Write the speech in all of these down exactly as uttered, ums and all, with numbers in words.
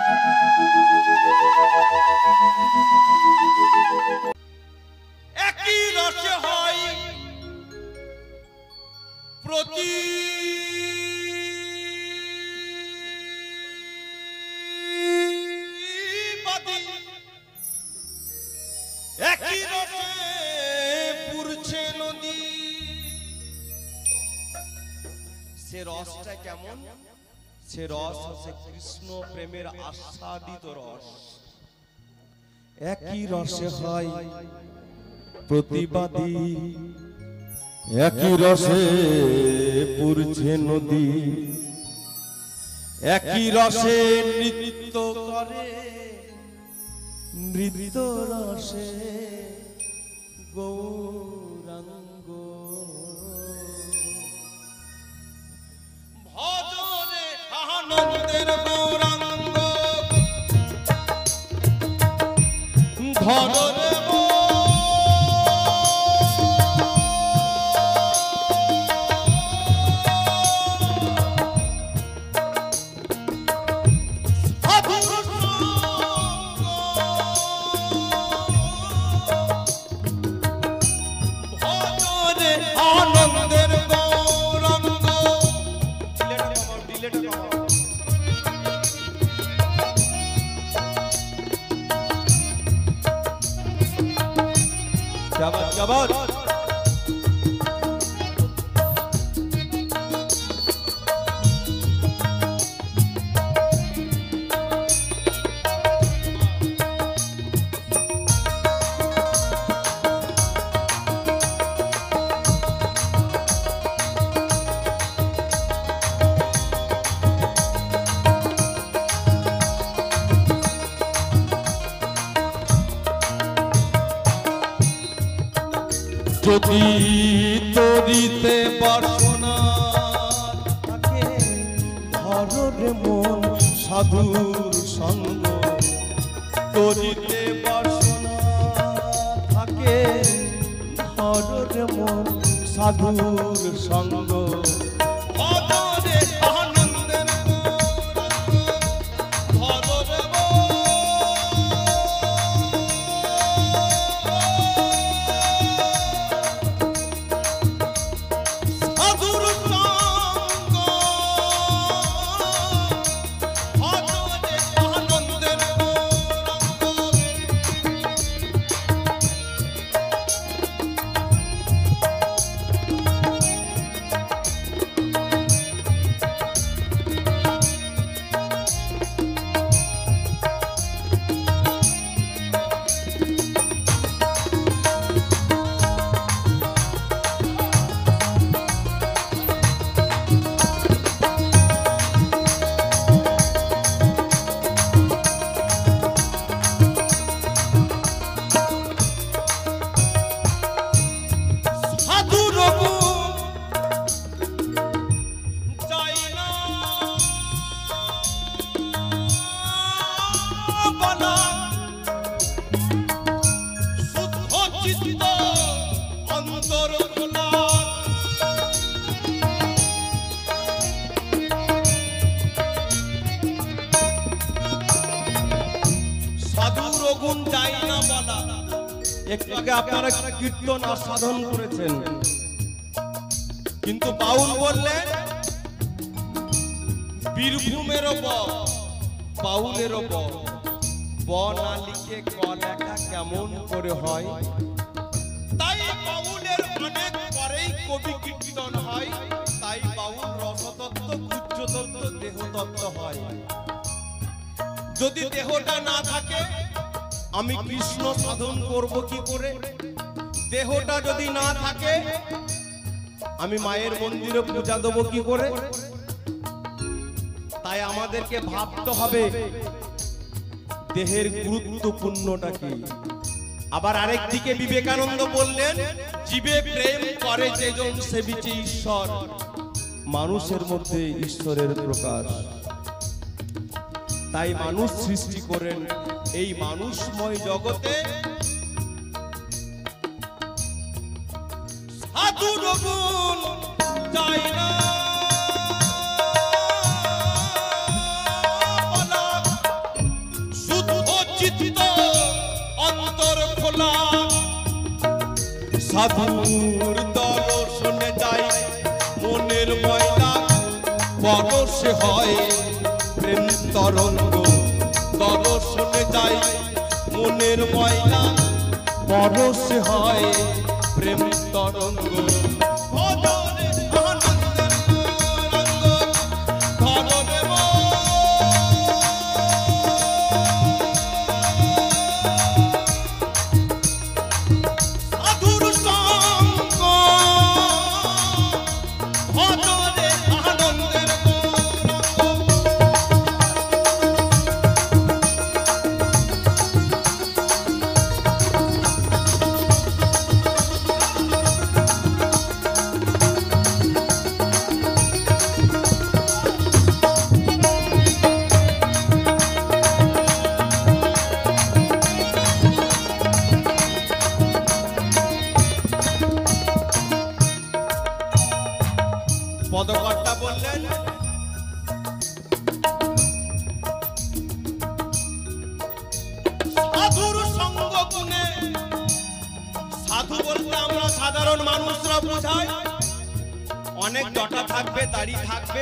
একই রসে হয় প্রতি একই রসে পুরছে নদী। সে রসটা কেমন? সে রস হচ্ছে কৃষ্ণ প্রেমের আস্বাদিত রস। একই রসে হয় প্রতিবাদী, একই রসে পুরছে নদী, একই রসে নৃত্য করে নৃত্য রসে গৌরাঙ্গ। ভজনে আনন্দের গৌরাঙ্গ ধরে আনন্দের গৌরাঙ্গ। যদি তরিতে বাসনা থাকে ধরে মন সাধুর সঙ্গ, তরিতে বাসনা থাকে ধরে মন সাধুর সঙ্গ। একটু আগে আপনারা কীর্তন আস্বাদন করেছেন, কিন্তু বাউল বললেন বীরভূমেরও ব বাউলেরও ব ব না লিখে ক লেখা কেমন করে হয়। তাই বাউলের অনেক পরেই কবি কীর্তন হয়। তাই বাউল রসতত্ত্ব, গুহ্যতত্ত্ব, দেহতত্ত্ব হয়। যদি দেহটা না থাকে আমি কৃষ্ণ সাধন করব কি করে? দেহটা যদি না থাকে আমি মায়ের মন্দিরে পূজা দেব কি করে? তাই আমাদেরকে ভাবতে হবে দেহের গুরুত্বপূর্ণটা কি। আবার আরেক দিকে বিবেকানন্দ বললেন, জীবে প্রেম করে যেজন সেবিছে ঈশ্বর, মানুষের মধ্যে ঈশ্বরের প্রকাশ। তাই মানুষ সৃষ্টি করেন এই মানুষময় জগতে সাধুর গুণ চাই না বলা সাধুর দর্শনে যাই মনের ময়লা পরশে হয় প্রেম তরঙ্গ দর্শনে যাই মনের ময়লা পরশে হয় প্রেম তরঙ্গ পদকর্তা বললেন সাধুর সঙ্গ গুণে সাধু বলতে আমরা সাধারণ মানুষরা বোঝাই অনেক জটা থাকবে দাড়ি থাকবে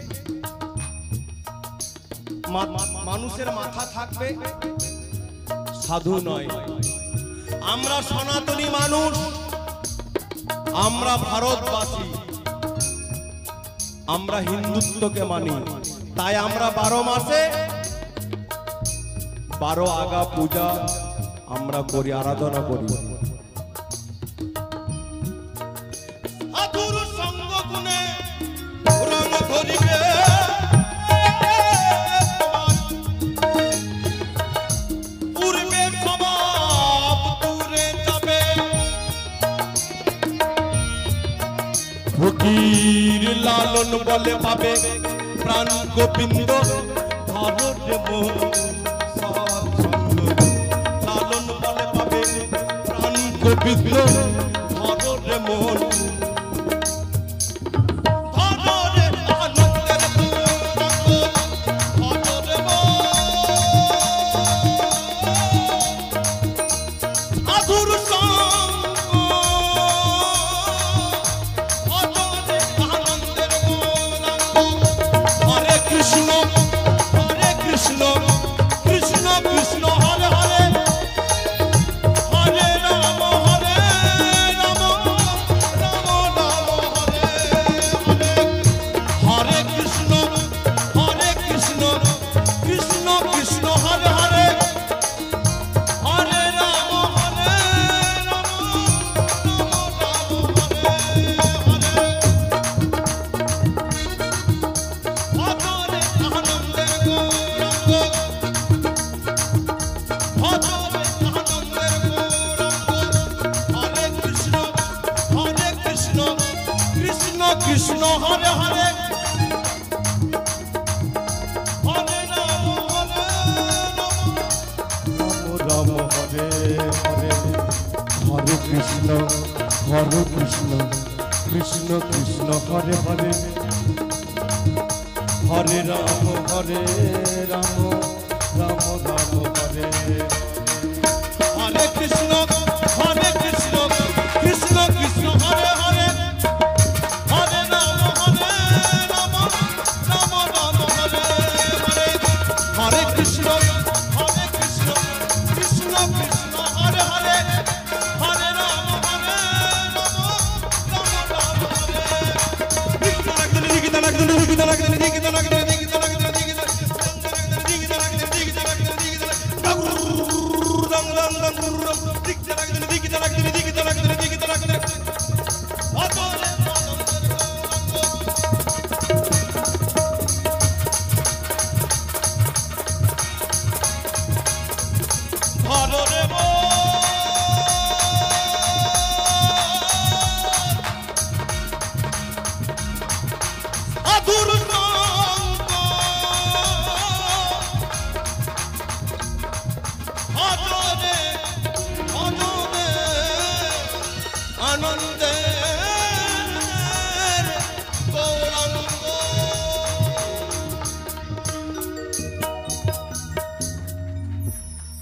মানুষের মাথা থাকবে সাধু নয় আমরা সনাতনী মানুষ আমরা ভারতবাসী আমরা হিন্দুত্বকে মানি তাই আমরা বারো মাসে বারো আগা পূজা আমরা করি আরাধনা করি সাধুর সঙ্গ গুণে রং ধরিবে পূর্বে স্বভাব দূরে যাবে ফকির লালন বলে পাবে প্রাণ গোবিন্দ ধরে মোহ সৎসঙ্গ লালন বলে পাবে প্রাণ গোবিন্দ ধরে মোহ কৃষ্ণ হরে হরে হরে রাম হরে রাম হরে হরে হরে কৃষ্ণ হরে কৃষ্ণ কৃষ্ণ কৃষ্ণ হরে হরে হরে রাম হরে রাম রাম রাম হরে হরে কৃষ্ণ